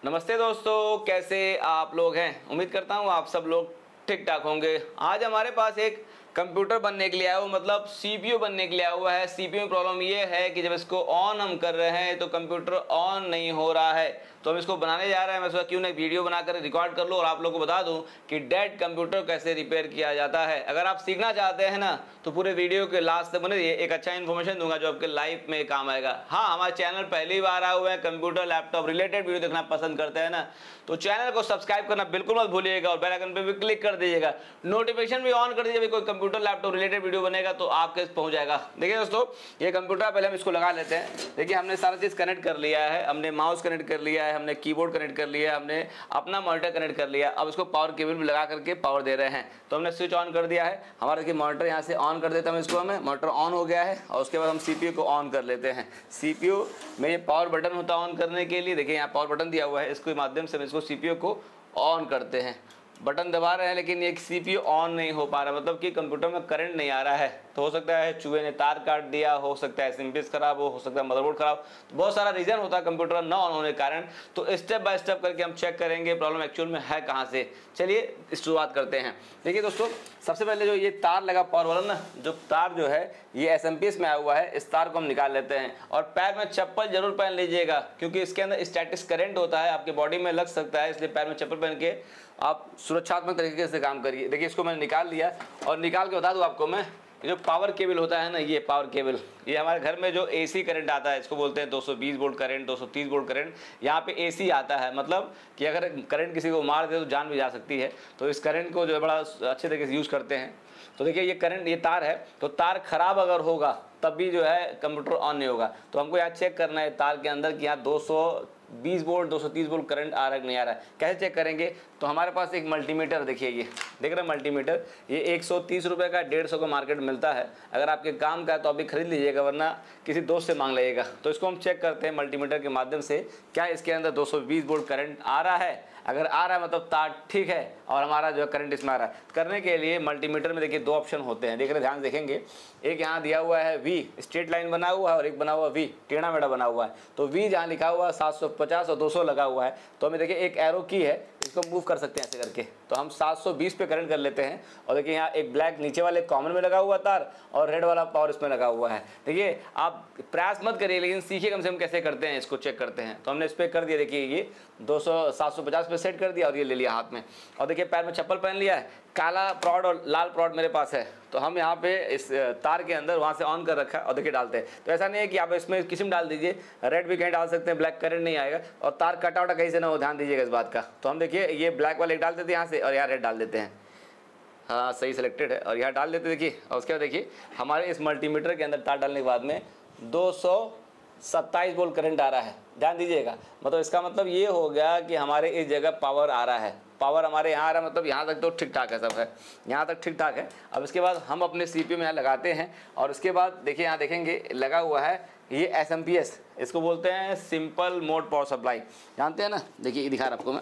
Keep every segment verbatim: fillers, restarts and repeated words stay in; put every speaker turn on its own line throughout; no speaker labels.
नमस्ते दोस्तों, कैसे आप लोग हैं। उम्मीद करता हूँ आप सब लोग ठीक ठाक होंगे। आज हमारे पास एक कंप्यूटर बनने के लिए आया हुआ, मतलब सीपीयू बनने के लिए आया हुआ है। सीपीयू में प्रॉब्लम ये है कि जब इसको ऑन हम कर रहे हैं तो कंप्यूटर ऑन नहीं हो रहा है, तो हम इसको बनाने जा रहे हैं। मैं सोचा क्यों नहीं वीडियो बनाकर रिकॉर्ड कर लूँ और आप लोगों को बता दूं कि डेड कंप्यूटर कैसे रिपेयर किया जाता है। अगर आप सीखना चाहते हैं ना तो पूरे वीडियो के लास्ट तक बने रहिए, एक अच्छा इन्फॉर्मेशन दूंगा जो आपके लाइफ में काम आएगा। हाँ, हमारे चैनल पहली बार आए हुए हैं, कंप्यूटर लैपटॉप रिलेटेड वीडियो देखना पसंद करते हैं ना, तो चैनल को सब्सक्राइब करना बिल्कुल मत भूलिएगा और बेल आइकन पे भी क्लिक कर दीजिएगा, नोटिफिकेशन भी ऑन कर दीजिए। कोई कंप्यूटर लैपटॉप रिलेटेड वीडियो बनेगा तो आपके पहुंच जाएगा। देखिए दोस्तों, ये कंप्यूटर पहले हम इसको लगा लेते हैं। देखिए, हमने सारा चीज़ कनेक्ट कर लिया है, हमने माउस कनेक्ट कर लिया है, हमने कीबोर्ड कनेक्ट कर लिया, हमने अपना मॉनिटर कनेक्ट कर लिया। अब इसको पावर केबल भी लगा करके पावर दे रहे हैं, तो हमने स्विच ऑन कर दिया है। हमारा देखिए मॉनिटर यहाँ से ऑन कर देता हूँ इसको, हमें मॉनिटर ऑन हो गया है। और उसके बाद हम सीपीयू को ऑन कर लेते हैं। सीपीयू में ये पावर बटन होता है ऑन करने के लिए। देखिए यहाँ पावर बटन दिया हुआ है, इसके माध्यम से हम इसको सीपीयू को ऑन करते हैं। बटन दबा रहे हैं लेकिन ये सीपीयू ऑन नहीं हो पा रहा, मतलब कि कंप्यूटर में करंट नहीं आ रहा है। तो हो सकता है चूहे ने तार काट दिया, हो सकता है एसएमपीएस खराब हो, हो सकता है मदरबोर्ड खराब, तो बहुत सारा रीजन होता है कंप्यूटर न ऑन होने के कारण। तो स्टेप बाय स्टेप करके हम चेक करेंगे प्रॉब्लम एक्चुअल में है कहाँ से। चलिए शुरुआत करते हैं। देखिए दोस्तों, सबसे पहले जो ये तार लगा पावर वाला ना, जो तार जो है ये एसएमपीएस में आया हुआ है, इस तार को हम निकाल लेते हैं। और पैर में चप्पल जरूर पहन लीजिएगा, क्योंकि इसके अंदर स्टैटिक करंट होता है, आपके बॉडी में लग सकता है, इसलिए पैर में चप्पल पहन के आप सुरक्षात्मक तरीके से काम करिए। देखिए, इसको मैंने निकाल लिया और निकाल के बता दूं आपको मैं, जो पावर केबल होता है ना, ये पावर केबल, ये हमारे घर में जो एसी करंट आता है, इसको बोलते हैं दो सौ बीस वोल्ट करंट, दो सौ तीस वोल्ट करंट। यहाँ पे एसी आता है, मतलब कि अगर करंट किसी को मार दे तो जान भी जा सकती है। तो इस करंट को जो है बड़ा अच्छे तरीके से यूज़ करते हैं। तो देखिए, ये करंट, ये तार है, तो तार खराब अगर होगा तब भी जो है कंप्यूटर ऑन नहीं होगा। तो हमको यहाँ चेक करना है तार के अंदर कि यहाँ दो सौ बीस वोल्ट दो सौ तीस वोल्ट करंट आ रहा है कि नहीं आ रहा है। कैसे चेक करेंगे? तो हमारे पास एक मल्टीमीटर, देखिए ये देख रहे हैं मल्टीमीटर, ये एक सौ तीस रुपये का डेढ़ सौ का मार्केट मिलता है। अगर आपके काम का है तो अभी खरीद लीजिएगा, वरना किसी दोस्त से मांग लीजिएगा। तो इसको हम चेक करते हैं मल्टीमीटर के माध्यम से, क्या इसके अंदर दो सौ बीस वोल्ट करंट आ रहा है। अगर आ रहा है मतलब तार ठीक है और हमारा जो है करंट इसमें आ रहा है। करने के लिए मल्टीमीटर में देखिए दो ऑप्शन होते हैं, देख रहे, ध्यान देखेंगे। एक यहाँ दिया हुआ है वी, स्ट्रेट लाइन बना हुआ है, और एक बना हुआ वी, टेढ़ा मेढ़ा बना हुआ है। तो वी जहाँ लिखा हुआ है सात सौ पचास और दो सौ लगा हुआ है, तो हमें देखिए एक एरो की है, इसको मूव कर सकते हैं ऐसे करके। तो हम सात सौ बीस पे करंट कर लेते हैं। और देखिए यहाँ एक ब्लैक नीचे वाले कॉमन में लगा हुआ तार और रेड वाला पावर इसमें लगा हुआ है। देखिए, आप प्रयास मत करिए, लेकिन सीखिए कम से कम कैसे करते हैं, इसको चेक करते हैं। तो हमने इस पर कर दिया, देखिए ये दो सौ सात सौ पचास पे सेट कर दिया और ये ले लिया हाथ में। और देखिए पैर में चप्पल पहन लिया है, काला प्रॉड और लाल प्रॉड मेरे पास है। तो हम यहाँ पे इस तार के अंदर वहाँ से ऑन कर रखा है और देखिए डालते हैं। तो ऐसा नहीं है कि आप इसमें किसी में डाल दीजिए, रेड भी कहीं डाल सकते हैं, ब्लैक करंट नहीं आएगा। और तार कटा वटा कहीं से ना हो, ध्यान दीजिएगा इस बात का। तो हम देखिए ये ब्लैक वाले डाल देते हैं यहाँ से, और यहाँ रेड डाल देते हैं। हाँ, सही सिलेक्टेड है, और यहाँ डाल देते देखिए। और उसके बाद देखिए हमारे इस मल्टीमीटर के अंदर तार डालने के बाद में दो सौ सत्ताईस वोल्ट करंट आ रहा है, ध्यान दीजिएगा। मतलब इसका मतलब ये हो गया कि हमारे इस जगह पावर आ रहा है, पावर हमारे यहाँ आ रहा है, मतलब यहाँ तक तो ठीक ठाक है, सब है यहाँ तक ठीक ठाक है। अब इसके बाद हम अपने सीपीयू में यहाँ लगाते हैं, और उसके बाद देखिए यहाँ देखेंगे लगा हुआ है ये एसएमपीएस, इसको बोलते हैं सिंपल मोड पावर सप्लाई, जानते हैं ना। देखिए ये दिखा रहा आपको मैं,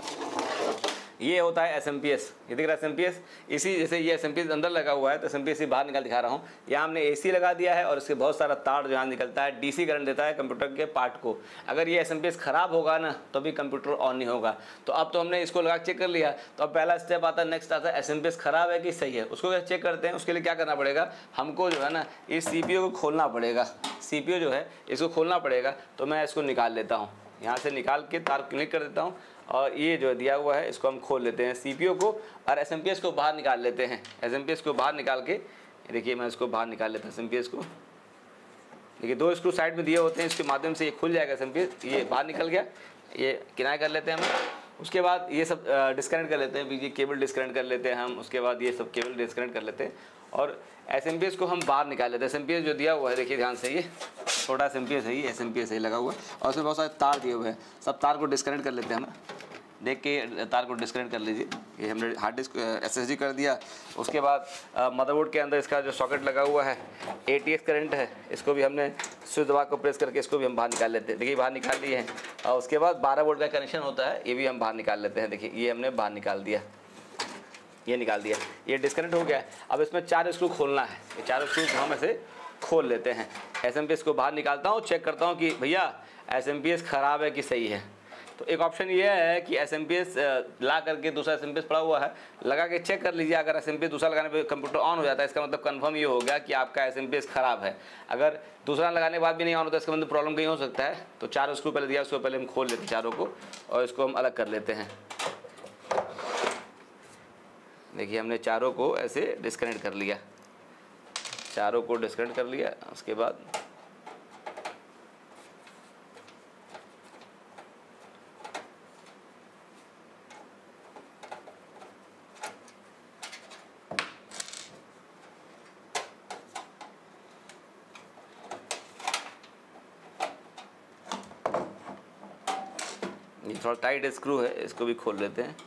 ये होता है एसएमपीएस, ये दिख रहा है एसएमपीएस। इसी जैसे ये एसएमपीएस अंदर लगा हुआ है, तो एसएमपीएस से बाहर निकाल दिखा रहा हूँ। यहाँ हमने एसी लगा दिया है और इसके बहुत सारा तार जो यहाँ निकलता है, डीसी करंट देता है कंप्यूटर के पार्ट को। अगर ये एसएमपीएस खराब होगा ना तो भी कंप्यूटर ऑन नहीं होगा। तो अब तो हमने इसको लगा चेक कर लिया, तो अब पहला स्टेप आता है, नेक्स्ट आता है एसएमपीएस खराब है कि सही है, उसको चेक करते हैं। उसके लिए क्या करना पड़ेगा, हमको जो है ना इस सीपीयू को खोलना पड़ेगा। सीपीयू जो है इसको खोलना पड़ेगा। तो मैं इसको निकाल लेता हूँ, यहाँ से निकाल के तार क्लिक कर देता हूँ, और ये जो दिया हुआ है इसको हम खोल लेते हैं सीपीयू को, और एसएमपीएस को बाहर निकाल लेते हैं। एसएमपीएस को बाहर निकाल के देखिए मैं इसको बाहर निकाल लेता हूँ एसएमपीएस को। देखिए दो स्क्रू साइड में दिए होते हैं, इसके माध्यम से ये खुल जाएगा एसएमपीएस। ये बाहर निकल गया, ये किनारे कर लेते हैं हम। उसके बाद ये सब डिस्कनेक्ट कर लेते हैं, बीजी केबल डिस्कनेक्ट कर लेते हैं हम। उसके बाद ये सब केबल डिस्कनेक्ट कर लेते हैं और एसएमपीएस को हम बाहर निकाल लेते हैं। एसएमपीएस जो दिया हुआ है देखिए ध्यान से, ये छोटा एसएमपीएस है, ये एसएमपीएस है लगा हुआ है, और उसमें बहुत सारे तार दिए हुए हैं। सब तार को डिस्कनेक्ट कर लेते हैं हम, देख के तार को डिस्कनेक्ट कर लीजिए। ये हमने हार्ड डिस्क एसएसडी कर दिया। उसके बाद मदरबोर्ड के अंदर इसका जो सॉकेट लगा हुआ है, एटीएक्स करंट है, इसको भी हमने स्विच दबा को प्रेस करके इसको भी हम बाहर निकाल लेते हैं। देखिए बाहर निकाल लिए हैं। और उसके बाद बारह वोल्ट का कनेक्शन होता है, ये भी हम बाहर निकाल लेते हैं। देखिए ये हमने बाहर निकाल दिया, ये निकाल दिया, ये डिस्कनेक्ट हो गया। अब इसमें चार स्क्रू खोलना है, ये चार स्क्रू हम ऐसे खोल लेते हैं। एसएमपीएस को बाहर निकालता हूँ, चेक करता हूँ कि भैया एसएमपीएस ख़राब है कि सही है। तो एक ऑप्शन ये है कि एस एम पी एस ला करके दूसरा एस एम पी एस पड़ा हुआ है, लगा के चेक कर लीजिए। अगर एस एम पी एस दूसरा लगाने पे कंप्यूटर ऑन हो जाता है, इसका मतलब कंफर्म ये हो गया कि आपका एस एम पी एस खराब है। अगर दूसरा लगाने के बाद भी नहीं ऑन होता, इसका मतलब प्रॉब्लम कहीं हो सकता है। तो चार स्क्रू पहले दिया, उसको पहले हम खोल लेते हैं चारों को, और इसको हम अलग कर लेते हैं। देखिए हमने चारों को ऐसे डिस्कनेक्ट कर लिया, चारों को डिस्कनेक्ट कर लिया। उसके बाद ये थोड़ा टाइट स्क्रू है, इसको भी खोल लेते हैं।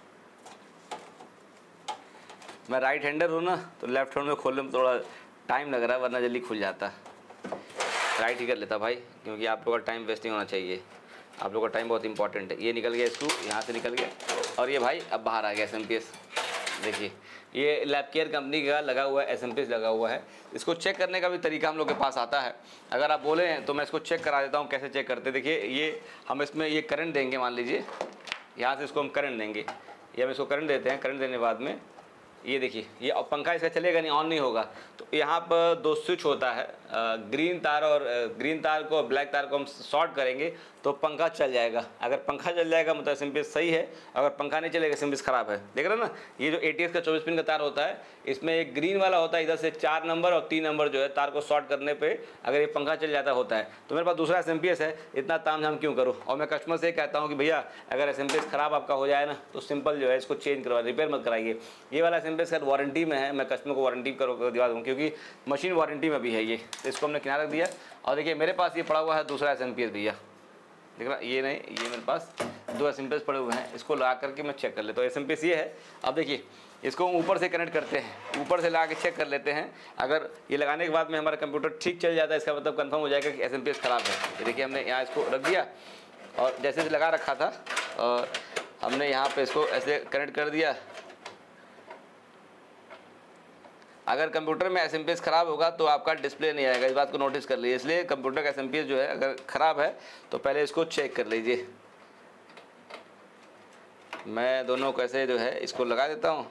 मैं राइट हैंडर हूँ ना, तो लेफ्ट हैंड में खोलने में थोड़ा टाइम लग रहा है, वरना जल्दी खुल जाता। राइट ही कर लेता भाई, क्योंकि आप लोग का टाइम वेस्टिंग होना चाहिए। आप लोग का टाइम बहुत इंपॉर्टेंट है। ये निकल गया स्क्रू, यहाँ से निकल गया, और ये भाई अब बाहर आ गया एस एम पी एस। देखिए ये लैब केयर कंपनी का लगा हुआ है, एस एम पी एस लगा हुआ है। इसको चेक करने का भी तरीका हम लोग के पास आता है। अगर आप बोले हैं तो मैं इसको चेक करा देता हूँ, कैसे चेक करते। देखिए ये हम इसमें ये करंट देंगे, मान लीजिए यहाँ से इसको हम करंट देंगे, ये हम इसको करंट देते हैं। करंट देने के बाद में ये देखिए, ये पंखा इसका चलेगा नहीं, ऑन नहीं होगा। तो यहाँ पर दो स्विच होता है, ग्रीन तार और ग्रीन तार को ब्लैक तार को हम शॉर्ट करेंगे तो पंखा चल जाएगा। अगर पंखा चल जाएगा मतलब एस एम पी एस सही है, अगर पंखा नहीं चलेगा एस एम पी एस खराब है। देख रहे हो ना, ये जो ए टी एस का चौबीस पिन का तार होता है, इसमें एक ग्रीन वाला होता है, इधर से चार नंबर और तीन नंबर जो है तार को शॉर्ट करने पर अगर ये पंखा चल जाता होता है। तो मेरे पास दूसरा एस एम पी एस है, इतना ताम झाम क्यों करूँ। और मैं कस्टमर से कहता हूँ कि भैया अगर एस एम पी एस खराब आपका हो जाए ना, तो सिंपल जो है इसको चेंज करवा, रिपेयर मत कराइए। ये वाला S M P S warranty में है, मैं कस्टमर को वारंटी करो दिवा दूँ, क्योंकि मशीन वारंटी में भी है ये। तो इसको हमने किनारे रख दिया। और देखिए मेरे पास ये पड़ा हुआ है दूसरा एस एम पी एस भैया, देख रहा, ये नहीं, ये मेरे पास दो एस एम पी एस पड़े हुए हैं। इसको लगा करके मैं चेक कर लेता हूँ। एस एम पी एस ये है। अब देखिए इसको ऊपर से कनेक्ट करते हैं, ऊपर से लगा के चेक कर लेते हैं। अगर ये लगाने के बाद में हमारा कंप्यूटर ठीक चल जाता है, इसका मतलब कंफर्म हो जाएगा कि एस एम पी एस खराब है। ये देखिए हमने यहाँ इसको रख दिया, और जैसे से लगा रखा था, और हमने यहाँ पे इसको ऐसे कनेक्ट कर दिया। अगर कंप्यूटर में एस एम पी एस ख़राब होगा तो आपका डिस्प्ले नहीं आएगा, इस बात को नोटिस कर लीजिए। इसलिए कंप्यूटर का एस एम पी एस जो है अगर ख़राब है तो पहले इसको चेक कर लीजिए। मैं दोनों कैसे जो है इसको लगा देता हूँ,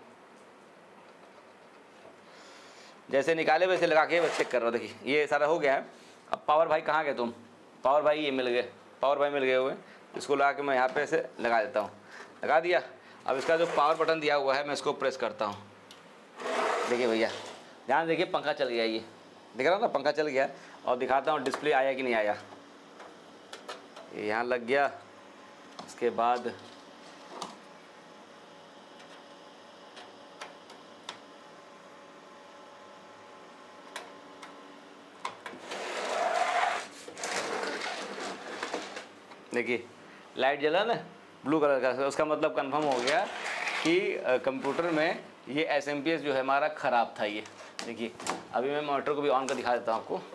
जैसे निकाले वैसे लगा के बस चेक कर रहा हूँ। देखिए ये सारा हो गया है। अब पावर भाई कहाँ गए तुम, पावर भाई ये मिल गए, पावर भाई मिल गए हुए। इसको लगा के मैं यहाँ पे ऐसे लगा देता हूँ, लगा दिया। अब इसका जो पावर बटन दिया हुआ है मैं इसको प्रेस करता हूँ। देखिए भैया ध्यान देखिए, पंखा चल गया, ये दिख रहा ना, पंखा चल गया। और दिखाता हूँ डिस्प्ले आया कि नहीं आया। ये यहाँ लग गया। उसके बाद देखिए लाइट जला ना ब्लू कलर का, उसका मतलब कंफर्म हो गया कि कंप्यूटर में ये एस एम पी एस जो है हमारा ख़राब था। ये देखिए अभी मैं मोटर को भी ऑन कर दिखा देता हूँ आपको।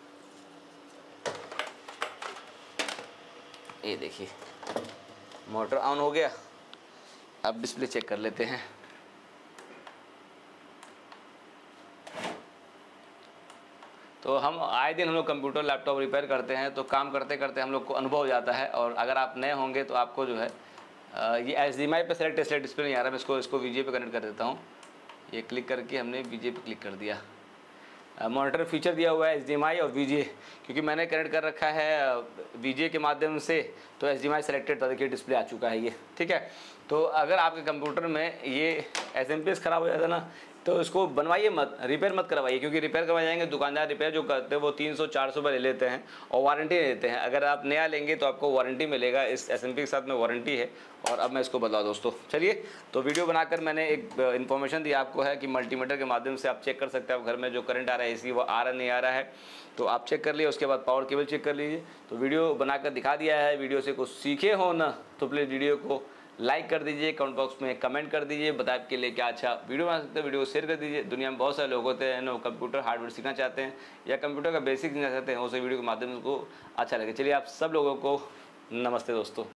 ये देखिए मोटर ऑन हो गया। अब डिस्प्ले चेक कर लेते हैं। तो हम आए दिन हम लोग कंप्यूटर लैपटॉप रिपेयर करते हैं, तो काम करते करते हम लोग को अनुभव हो जाता है। और अगर आप नए होंगे तो आपको जो है ये एच डी एम आई पे सेलेक्ट इसलिए डिस्प्ले नहीं आ रहा। मैं इसको इसको वी जी ए पे कनेक्ट कर देता हूँ। ये क्लिक करके हमने वी जी ए पे क्लिक कर दिया। मॉनिटर फीचर दिया हुआ है एच डी एम आई और वी जी ए, क्योंकि मैंने कनेक्ट कर रखा है वी जी ए के माध्यम से, तो H D M I selected था। देखिए डिस्प्ले आ चुका है ये, ठीक है। तो अगर आपके कंप्यूटर में ये एस एम पी एस ख़राब हो जाता है ना, तो इसको बनवाइए मत, रिपेयर मत करवाइए, क्योंकि रिपेयर करवाए जाएंगे दुकानदार रिपेयर जो करते हैं वो तीन सौ चार सौ रुपये ले लेते हैं और वारंटी नहीं देते हैं। अगर आप नया लेंगे तो आपको वारंटी मिलेगा, इस एस एम पी के साथ में वारंटी है। और अब मैं इसको बदला दोस्तों। चलिए तो वीडियो बनाकर मैंने एक इन्फॉर्मेशन दी आपको है कि मल्टीमीटर के माध्यम से आप चेक कर सकते हैं आप घर में जो करंट आ रहा है एसी वो आ रहा नहीं आ रहा है, तो आप चेक कर लिए। उसके बाद पावर केबल चेक कर लीजिए। तो वीडियो बनाकर दिखा दिया है। वीडियो से कुछ सीखे हो ना तो प्लीज़ वीडियो को लाइक कर दीजिए, कमेंट बॉक्स में कमेंट कर दीजिए, बताए आपके लिए क्या अच्छा वीडियो बना सकते हैं। वीडियो को शेयर कर दीजिए। दुनिया में बहुत सारे लोग होते हैं जो कंप्यूटर हार्डवेयर सीखना चाहते हैं या कंप्यूटर का बेसिक सीखना चाहते हैं, उसे वीडियो के माध्यम से उनको अच्छा लगे। चलिए आप सब लोगों को नमस्ते दोस्तों।